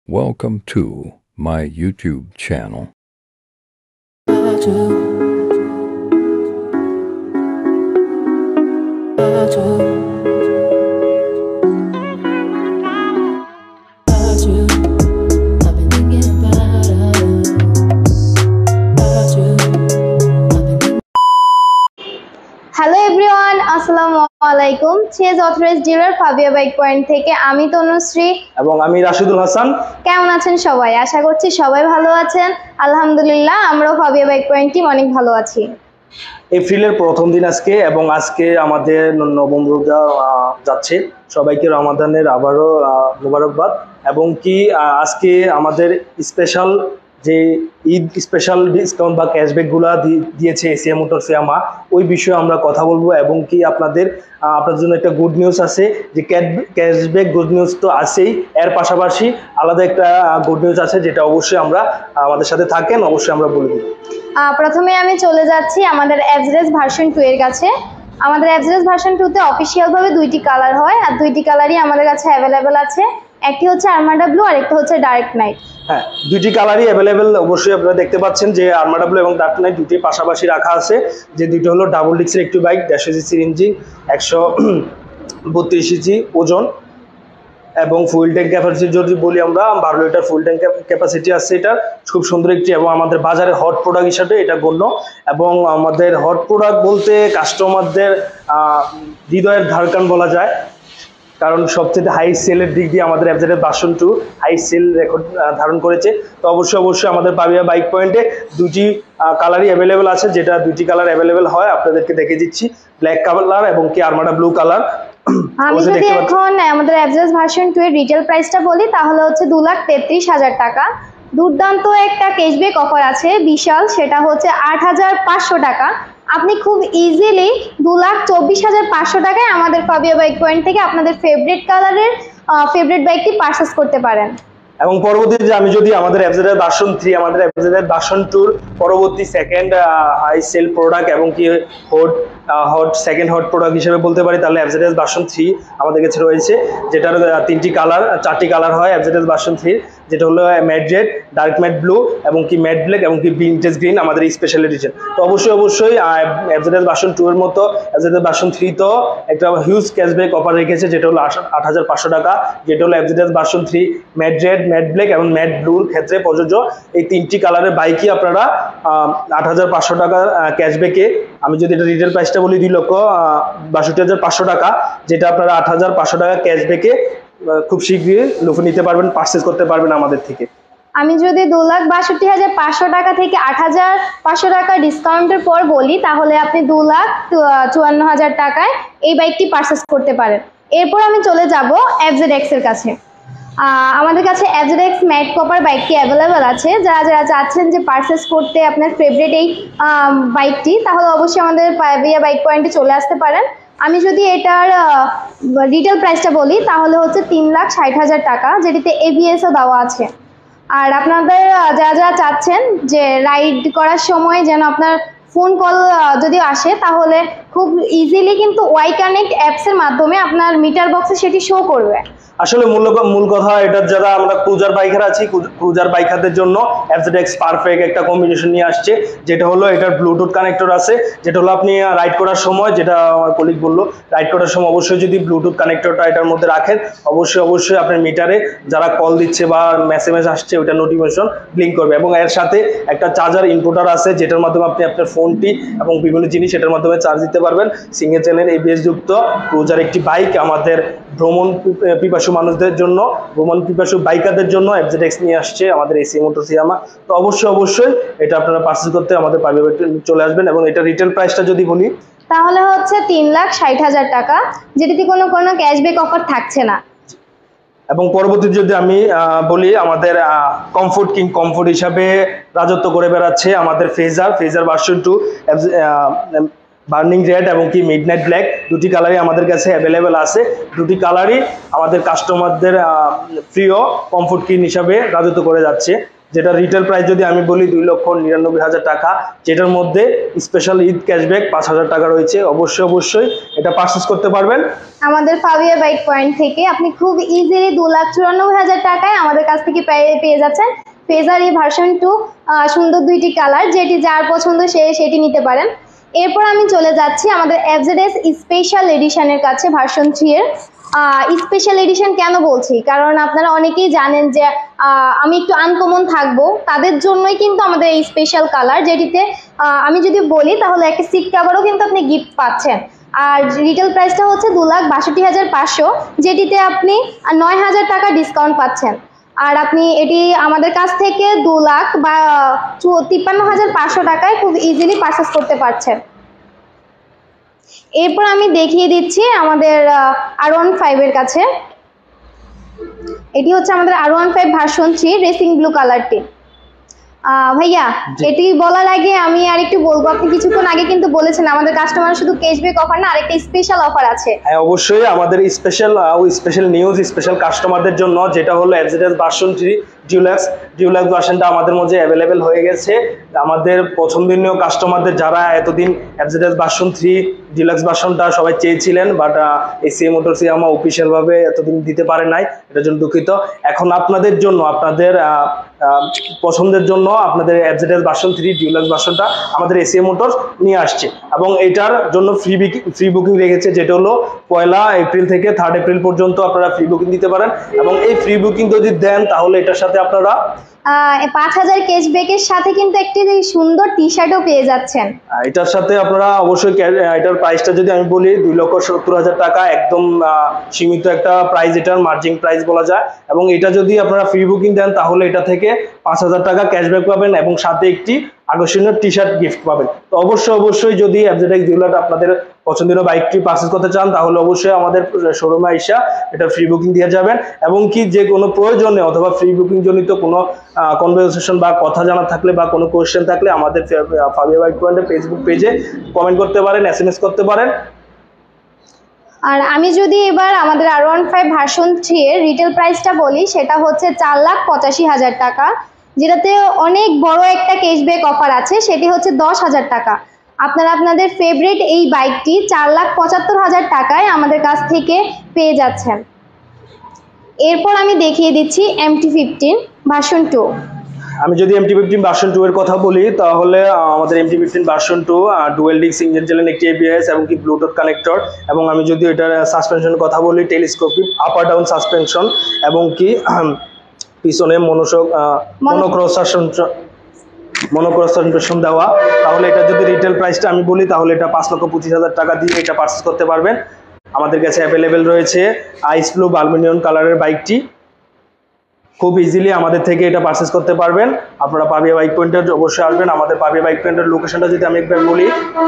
Welcome to my YouTube channel. Hello everyone, আসসালামু আলাইকুম। Chase authorized dealer Fabia bike point থেকে আমি তনুশ্রী এবং আমি রাশিদুল হাসান। কেমন আছেন সবাই? আশা করছি সবাই ভালো আছেন। আলহামদুলিল্লাহ, আমরাও ফাবিয়া বাইক পয়েন্ট টিম অনেক ভালো আছি। এপ্রিলের প্রথম দিন আজকে, এবং আজকে আমাদের নবম রোজা যাচ্ছে। সবাইকে রমাদানের আবারও মোবারকবাদ। এবং কি আজকে আমাদের স্পেশাল যে ঈদ স্পেশাল ডিসকাউন্ট বা ক্যাশব্যাকগুলো দিয়েছে এসিয়া মোটরস ইয়ামাহা, ওই বিষয়ে আমরা কথা বলবো। এবং কি আপনাদের জন্য একটা গুড নিউজ আছে, যে ক্যাশব্যাক গুড নিউজ তো আছেই, এর পাশাপাশি আলাদা একটা গুড নিউজ আছে, যেটা অবশ্যই আমরা আমাদের সাথে থাকেন, অবশ্যই আমরা বলে দিই। প্রথমে আমি চলে যাচ্ছি আমাদের এভারেজ ভার্সন 2 এর কাছে। আমাদের এভারেজ ভার্সন 2 তে অফিসিয়ালভাবে দুইটি কালার হয়, আর দুইটি কালারই আমাদের কাছে অ্যাভেলেবেল আছে। একটি হচ্ছে আর্মাডা ব্লু আর একটা হচ্ছে ডার্ক নাইট। হ্যাঁ, দুইটি কালারই অ্যাভেলেবেল। অবশ্যই আপনারা দেখতে পাচ্ছেন যে আর্মাডা ব্লু এবং ডার্ক নাইট দুটি পাশাপাশি রাখা আছে। যে দুটো হলো ডাবল ডিক্সের একটি বাইক, 150 সিসির ইঞ্জিন, 132 ইঞ্চি ওজন, এবং ফুল ট্যাঙ্ক ক্যাপাসিটি যদি বলি আমরা 12 লিটার ফুল ট্যাঙ্ক ক্যাপাসিটি আছে। এটা খুব সুন্দর একটি, এবং আমাদের বাজারে হট প্রোডাক্ট হিসাবে এটা গণ্য। এবং আমাদের হট প্রোডাক্ট বলতে কাস্টমারদের হৃদয়ের ধারকান বলা যায়, কারণ সবচেয়ে হাই সেলের দিক দিয়ে আমাদের FZ version 2 high sale record ধারণ করেছে। তো অবশ্যই আমাদের পাবিয়া বাইক পয়েন্টে দুটি কালারই অ্যাভেলেবেল আছে, যেটা দুটি কালার অ্যাভেলেবেল হয় আপনাদেরকে দেখে দিচ্ছি, ব্ল্যাক কালার এবং কি আর্মাডা ব্লু কালার। আমি যদি এখন আমাদের এভারেজ ভার্সন 2 এর রিটেল প্রাইসটা বলি, তাহলে হচ্ছে 2,33,000 টাকা। দুর্দান্ত একটা ক্যাশব্যাক অফার আছে বিশাল, সেটা হচ্ছে 8,500 টাকা। আপনি খুব ইজিলি 2,24,500 টাকায় আমাদের ফাবিয়া বাইক পয়েন্ট থেকে আপনাদের ফেভারিট কালারের ফেভারিট বাইকটি পারচেজ করতে পারেন। এবং পরবর্তীতে আমি যদি আমাদের এফজেড ভার্সন 3, আমাদের এফজেড ভার্সন 2 পরবর্তী সেকেন্ড হাই সেল প্রোডাক্ট এবং কি সেকেন্ড হট প্রোডাক্ট হিসেবে বলতে পারি, তাহলে এফজেড ভার্সন 3 আমাদের কাছে রয়েছে, যেটার চারটি কালার হয় এফজেড ভার্সন 3, যেটা হলো matte red, dark matte blue এবং কি ম্যাট ব্ল্যাক এবং কি ভিনটেজ গ্রিন আমাদের স্পেশাল এডিশন। তো অবশ্যই এফজেড ভার্সন 2 এর মতো এফজেড ভার্সন 3 তো একটা হিউজ ক্যাশব্যাক অফার রেখেছে, যেটা হলো 8,500 টাকা, যেটা হলো FZ version 3 matte red, matte black এবং ম্যাট ব্লুর ক্ষেত্রে প্রযোজ্য। এই তিনটি কালারের বাইকই আপনারা 8,500 টাকা ক্যাশব্যাকে, আমি যদি এটা রিটেল প্রাইসটা বলি 2,62,500 টাকা, যেটা আপনারা 8,500 টাকা ক্যাশব্যাকে খুব শীঘ্রই লুফে নিতে পারবেন, পারচেজ করতে পারবেন আমাদের থেকে। আমি যদি 2,62,500 টাকা থেকে 8,500 টাকা ডিসকাউন্টের পর বলি, তাহলে আপনি 2,54,000 টাকায় এই বাইকটি পারচেজ করতে পারেন। এরপর আমি চলে যাব FZX এর কাছে। আমাদের কাছে FZX ম্যাট কপার বাইকটি অ্যাভেলেবেল আছে। যারা চাচ্ছেন যে পারচেস করতে আপনার ফেভারিট এই বাইকটি, তাহলে অবশ্যই আমাদের পাবিয়া বাইক পয়েন্টে চলে আসতে পারেন। আমি যদি এটার রিটেল প্রাইসটা বলি, তাহলে হচ্ছে 3,60,000 টাকা, যেটিতে ABS-ও দেওয়া আছে। আর আপনাদের যারা চাচ্ছেন যে রাইড করার সময় যেন আপনার ফোন কল যদি আসে, তাহলে খুব ইজিলি কিন্তু ওয়াই কানেক্ট অ্যাপসের মাধ্যমে আপনার মিটার বক্সে সেটি শো করবে। আসলে মূল কথা, এটা যারা আমরা ক্রুজার বাইকার আছি, ক্রুজার বাইকারদের জন্য এফজেডএক্স পারফেক্ট একটা কম্বিনেশন নিয়ে আসছে, যেটা হলো এটার ব্লুটুথ কানেক্টর আছে, যেটা হলো আপনি রাইড করার সময়, যেটা আমার কলিগ বললো, রাইড করার সময় অবশ্যই যদি ব্লুটুথ কানেক্টরটা এটার মধ্যে রাখেন, অবশ্যই আপনার মিটারে যারা কল দিচ্ছে বা মেসেজ আসছে ওইটা নোটিফিকেশন ব্লিঙ্ক করবে। এবং এর সাথে একটা চার্জার ইনপুটার আছে, যেটার মাধ্যমে আপনি আপনার ফোনটি এবং বিভিন্ন জিনিস এটার মাধ্যমে চার্জ দিতে পারবেন। সিঙ্গেল চ্যানেল ABS যুক্ত ক্রুজার একটি বাইক আমাদের ভ্রমণ পিপাসু মানুষদের জন্য, ভ্রমণ পিপাসু বাইকারদের জন্য FZX নিয়ে আসছে আমাদের এসিয়া মোটরস ইয়ামাহা। তো অবশ্যই এটা আপনারা পারচেজ করতে আমাদের পাবিয়া চলে আসবেন। এবং এটা রিটেল প্রাইসটা যদি বলি, তাহলে হচ্ছে 3,60,000 টাকা, যেটিতে কোনো ক্যাশব্যাক অফার থাকছে না। এবং পরবর্তীতে যদি আমি বলি, আমাদের কমফোর্ট হিসাবে রাজত্ব করে বেড়াচ্ছে আমাদের ফেজার ভার্সন 2 বার্নিং রেড এবং কি মিডনাইট ব্ল্যাক, দুটি কালারই আমাদের কাছে অ্যাভেলেবেল আছে। দুটি কালারই আমাদের কাস্টমারদের প্রিয় কমফোর্ট কিন হিসাবে রাজত্ব করে যাচ্ছে। যেটা রিটেল প্রাইস যদি আমি বলি 2,99,000 টাকা, যেটার মধ্যে স্পেশাল ঈদ ক্যাশব্যাক 5,000 টাকা রয়েছে। অবশ্যই এটা পারচেজ করতে পারবেন আমাদের ফাবিয়া বাইক পয়েন্ট থেকে। আপনি খুব ইজিলি 2,94,000 টাকায় আমাদের কাছ থেকে পেয়ে যাচ্ছেন ফেজার এই ভার্সন 2, সুন্দর দুইটি কালার, যেটি যার পছন্দ সেটি নিতে পারেন। এরপর আমি চলে যাচ্ছি আমাদের এফজেডএস স্পেশাল এডিশনের কাছে, ভার্সন 3 এর। স্পেশাল এডিশন কেন বলছি, কারণ আপনারা অনেকেই জানেন যে আমি একটু আনকমন থাকবো, তাদের জন্যই কিন্তু আমাদের এই স্পেশাল কালার, যেটিতে আমি যদি বলি তাহলে একটা সিট কভারও কিন্তু আপনি গিফট পাচ্ছেন। আর রিটেল প্রাইসটা হচ্ছে 2,62,500, যেটিতে আপনি 9,000 টাকা ডিসকাউন্ট পাচ্ছেন। আর আপনি এটি আমাদের কাছ থেকে 2,53,500 টাকায় খুব ইজিলি পারচেস করতে পারছেন। এরপর আমি দেখিয়ে দিচ্ছি আমাদের R15 এর কাছে। এটি হচ্ছে আমাদের R15 ভার্সন 3 রেসিং ব্লু কালারটি। ভাইয়া, এটি বলার আগে আমি আরেকটু বলবো, আপনি কিছুক্ষণ আগে কিন্তু বলেছেন আমাদের কাস্টমার শুধু ক্যাশব্যাক অফার না, আরেকটা স্পেশাল অফার আছে। হ্যাঁ, অবশ্যই আমাদের স্পেশাল নিউজ স্পেশাল কাস্টমারদের জন্য, যেটা হলো এফজেডএস ভার্সন 3 ডিউলাক্স ভার্সনটা আমাদের মধ্যে অ্যাভেলেবেল হয়ে গেছে। আমাদের পছন্দনীয় কাস্টমারদের যারা এতদিন এফজেডএস ভার্সন 3 ডিলাক্স ভার্সনটা সবাই চেয়েছিলেন, but ACI motors Yamaha official ভাবে এতদিন দিতে পারে নাই, এটার জন্য দুঃখিত। এখন আপনাদের জন্য, আপনাদের পছন্দের জন্য আপনাদের এফজেডএস ভার্সন 3 ডিলাক্স ভার্সনটা আমাদের এসিএ মোটরস নিয়ে আসছে, এবং এটার জন্য ফ্রি বুকিং রেখেছে, যেটা হলো 1 এপ্রিল থেকে 3 এপ্রিল পর্যন্ত আপনারা ফ্রি বুকিং দিতে পারেন। এবং এই ফ্রি বুকিং যদি দেন তাহলে এটার সাথে আপনারা 5,000 ক্যাশব্যাকের সাথে কিন্তু একটি সুন্দর টি শার্টও পেয়ে যাচ্ছেন। এটার সাথে আপনারা অবশ্যই, এটার প্রাইসটা যদি আমি বলি 2,70,000 টাকা, একদম সীমিত একটা প্রাইস, এটার মার্জিন প্রাইস বলা যায়। এবং এটা যদি আপনারা ফ্রি বুকিং দেন তাহলে এটা থেকে 5,000 টাকা ক্যাশব্যাক পাবেন এবং সাথে একটি আকর্ষণীয় টি শার্ট গিফট পাবেন। তো অবশ্যই যদি এফজেডএক্স ডিলার আপনাদের পছন্দের বাইকটি পারচেজ করতে চান তাহলে অবশ্যই আমাদের শোরুমে আইসা এটা ফ্রি বুকিং দিয়ে যাবেন। এবং কি যে কোনো প্রয়োজনে অথবা ফ্রি বুকিং জনিত কোনো কনভারসেশন বা কথা জানা থাকলে বা কোনো কোয়েশ্চেন থাকলে আমাদের ফাবিয়া বাইক পয়েন্টের ফেসবুক পেজে কমেন্ট করতে পারেন, SMS করতে পারেন। আর আমি যদি এবার আমাদের R15 ভার্সন 3 এর রিটেল প্রাইসটা বলি, সেটা হচ্ছে 4,85,000 টাকা, যেটাতে অনেক বড় একটা ক্যাশব্যাক অফার আছে, সেটি হচ্ছে 10,000 টাকা। আপনারা আপনাদের ফেভারিট এই বাইকটি 4,75,000 টাকায় আমাদের কাছ থেকে পেয়ে যাচ্ছেন। এরপর আমি দেখিয়ে দিচ্ছি MT-15 ভার্সন 2। আমি যদি MT-15 ভার্সন 2 এর কথা বলি তাহলে আমাদের MT-15 version 2 dual disk engine চালানো, একটি ABS এবং কি ব্লুটুথ কানেক্টর। এবং আমি যদি এটার সাসপেনশনের কথা বলি, টেলিস্কোপিক আপ ডাউন সাসপেনশন এবং কি পিছনে মনোক্রস সাসপেনশন দেওয়া। তাহলে এটা যদি রিটেল প্রাইসটা আমি বলি তাহলে এটা 5,25,000 টাকা দিয়ে এটা পারচেজ করতে পারবেন। আমাদের কাছে অ্যাভেলেবেল রয়েছে আইস ব্লু বালমিনিয়ন কালারের বাইকটি, খুব ইজিলি আমাদের থেকে এটা পারচেজ করতে পারবেন। আপনারা পাবিয়া বাইক পয়েন্টের অবশ্যই আসবেন। আমাদের পাবিয়া বাইক পয়েন্টের লোকেশনটা যদি আমি একবার বলি,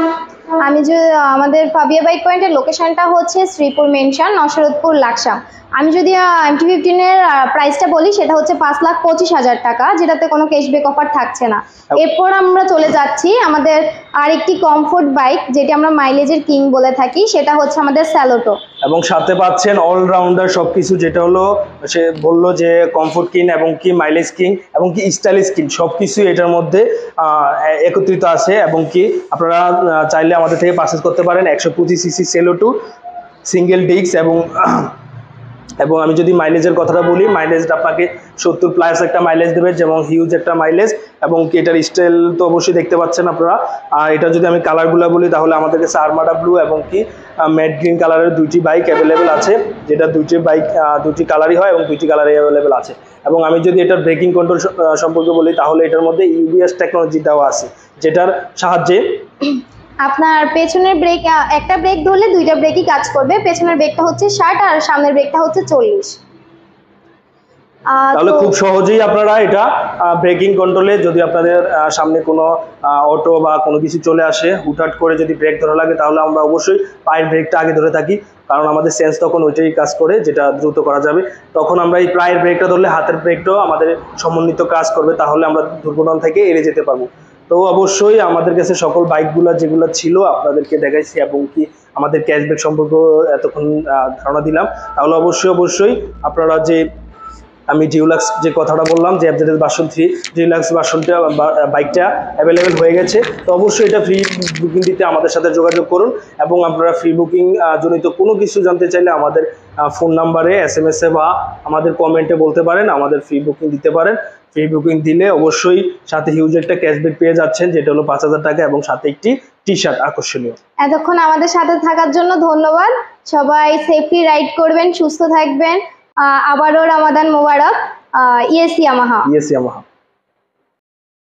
আমাদের পাবিয়া বাইক পয়েন্টের লোকেশনটা হচ্ছে শ্রীপুর মেনশন, নসরতপুর, লাকসাম। আমি যদি MT-15 এর প্রাইসটা বলি সেটা হচ্ছে 5,25,000 টাকা, যেটাতে কোনো ক্যাশব্যাক অফার থাকছে না। এরপর আমরা চলে যাচ্ছি আমাদের আরেকটি কমফোর্ট বাইক, যেটি আমরা মাইলেজের কিং বলে থাকি, সেটা হচ্ছে আমাদের স্যালুটো। এবং সাথে পাচ্ছেন অলরাউন্ডার সবকিছু, যেটা হলো সে বললো যে কমফোর্ট কিং এবং কি মাইলেজ কিং এবং কি স্টাইলিশ কিং সবকিছু এটার মধ্যে একত্রিত আছে। এবং কি আপনারা চাইলে আমাদের থেকে পারচেজ করতে পারেন 125cc স্যালুটো সিঙ্গেল ডিস্ক। এবং আমি যদি মাইলেজের কথাটা বলি, মাইলেজটা আপনাকে 70+ একটা মাইলেজ দেবে, যেমন হিউজ একটা মাইলেজ। এবং কি এটার স্টাইল তো অবশ্যই দেখতে পাচ্ছেন আপনারা। আর এটা যদি আমি কালারগুলো বলি তাহলে আমাদের কাছে আর্মাডা ব্লু এবং কি ম্যাট গ্রিন কালারের দুইটি বাইক অ্যাভেলেবেল আছে, যেটা দুইটি কালারই হয় এবং দুইটি কালারই অ্যাভেলেবেল আছে। এবং আমি যদি এটার ব্রেকিং কন্ট্রোল সম্পর্কে বলি তাহলে এটার মধ্যে UBS টেকনোলজি দেওয়া আছে, যেটার সাহায্যে আপনার পেছনের ব্রেক, একটা ব্রেক ধরলে দুইটা ব্রেকই কাজ করবে। পেছনের ব্রেকটা হচ্ছে 60 আর সামনের ব্রেকটা হচ্ছে 40। তাহলে খুব সহজেই আপনারা এটা ব্রেকিং কন্ট্রোলে, যদি আপনাদের সামনে কোনো অটো বা কোনো কিছু চলে আসে, হুটহাট করে যদি ব্রেক ধরা লাগে তাহলে আমরা অবশ্যই পায়ের ব্রেকটা আগে ধরে থাকি, কারণ আমাদের সেন্স তখন ওইটাই কাজ করে যেটা দ্রুত করা যাবে। তখন আমরা এই পায়ের ব্রেকটা ধরলে হাতের ব্রেকটাও আমাদের সমন্বিত কাজ করবে, তাহলে আমরা দুর্ঘটনা থেকে এড়িয়ে যেতে পারবো। তো অবশ্যই আমাদের কাছে সকল বাইকগুলো যেগুলো ছিল আপনাদেরকে দেখাইছি, এবং কি আমাদের ক্যাশব্যাক সম্পর্কে এতক্ষণ ধারণা দিলাম। তাহলে অবশ্যই আপনারা যে আমি ডিউলাক্স যে কথাটা বললাম যে FZS ভার্সন 3 ডিউলাক্স ভার্সনটা বাইকটা অ্যাভেলেবেল হয়ে গেছে। তো অবশ্যই এটা ফ্রি বুকিং দিতে আমাদের সাথে যোগাযোগ করুন এবং আপনারা ফ্রি বুকিং জনিত কোনো কিছু জানতে চাইলে আমাদের ফোন নাম্বারে SMS এ বা আমাদের কমেন্টে বলতে পারেন, আমাদের ফ্রি বুকিং দিতে পারেন। ফ্রি বুকিং দিলে অবশ্যই সাথে হিউজ একটা ক্যাশব্যাক পেয়ে যাচ্ছেন, যেটা হলো 5000 টাকা এবং সাথে একটি টি-শার্ট আকর্ষণীয়। এতক্ষণ আমাদের সাথে থাকার জন্য ধন্যবাদ। সবাই সেফলি রাইড করবেন, সুস্থ থাকবেন। আবারও রমাদান মোবারক। Yes Yamaha.